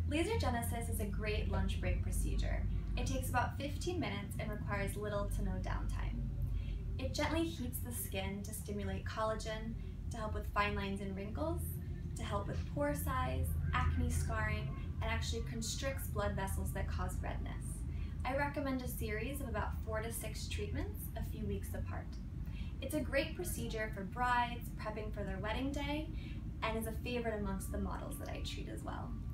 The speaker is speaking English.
Laser genesis is a great lunch break procedure. It takes about 15 minutes and requires little to no downtime. It gently heats the skin to stimulate collagen, to help with fine lines and wrinkles, to help with pore size, acne scarring, and actually constricts blood vessels that cause redness. I recommend a series of about 4 to 6 treatments a few weeks apart. It's a great procedure for brides prepping for their wedding day and is a favorite amongst the models that I treat as well.